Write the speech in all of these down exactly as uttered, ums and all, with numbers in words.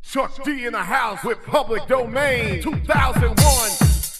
Chuck D in the house with Public Domain two thousand one.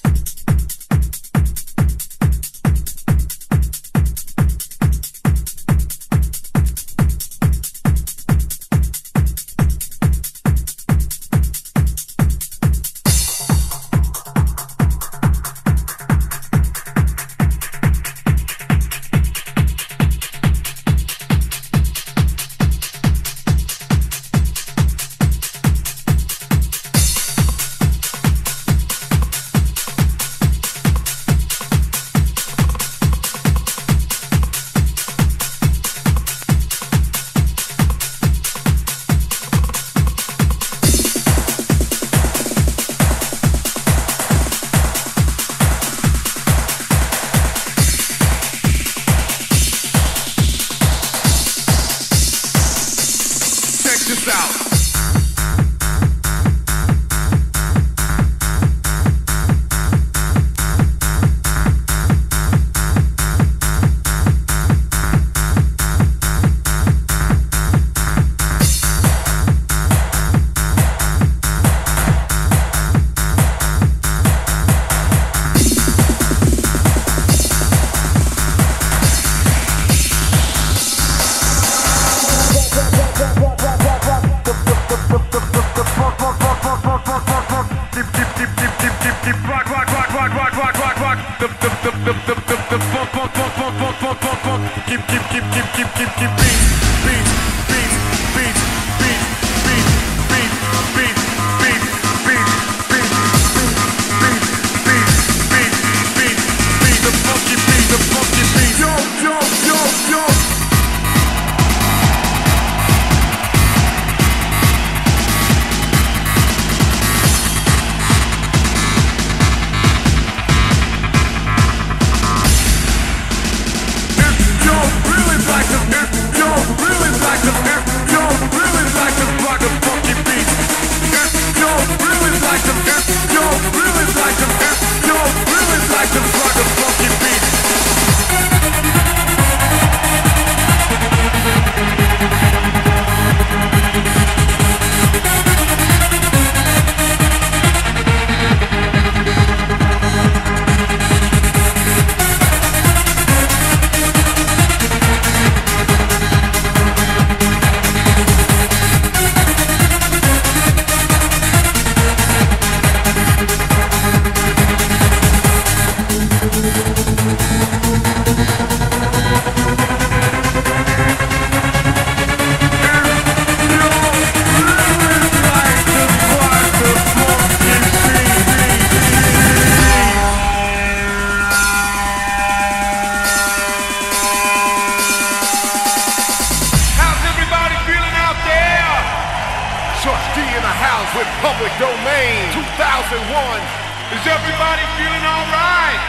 With Public Domain two thousand one. Is everybody feeling all right?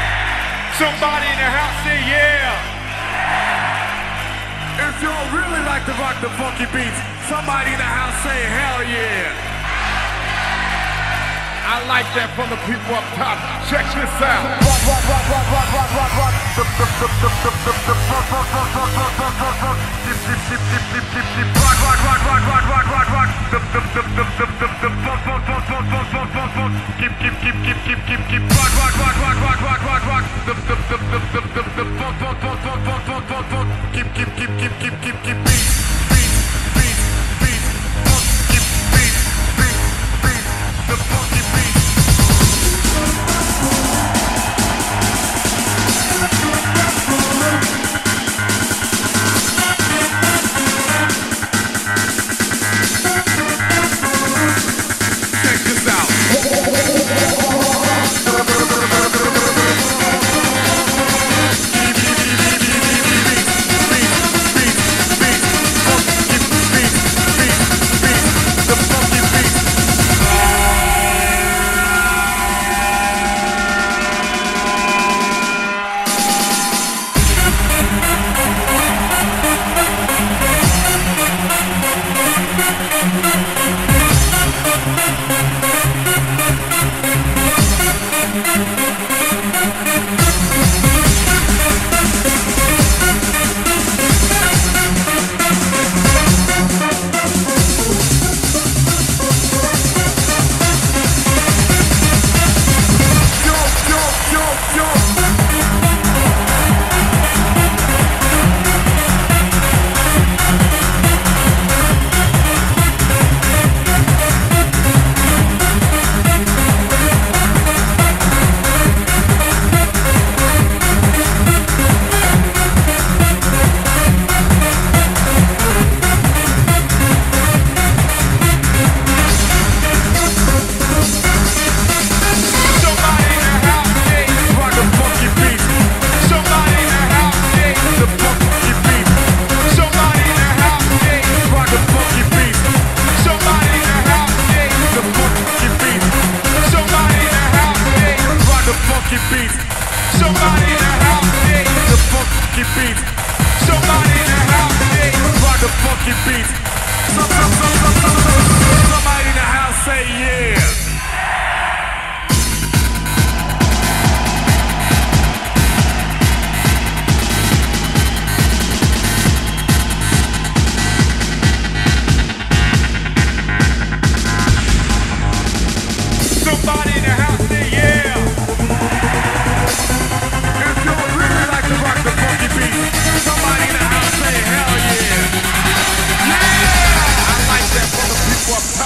Somebody in the house say yeah. If y'all really like to rock the funky beats, somebody in the house say hell yeah. I like that from the people up top. Check this out. Rock, rock, rock, rock, rock, rock, rock, rock. The, the, the, the, the, the, the, rock, rock, rock, rock, rock, rock, rock, rock. Dip, dip, dip, dip, dip, dip, dip. Rock, rock, rock, rock, rock, rock, rock, rock. The, the, the, the, the, the, the, rock, rock, rock, rock, rock, rock, rock, rock. Keep, keep, keep, keep, keep, keep, keep. Rock, rock, rock, rock, rock, rock, rock, rock. The, the, the, the, the, the, the, rock, rock, rock, rock, rock, rock, rock, rock. Keep, keep, keep, keep, keep, keep, keep. Beat, beat, beat, beat. Rock, keep, beat, beat, beat. The funky beat.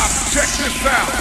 Check this out.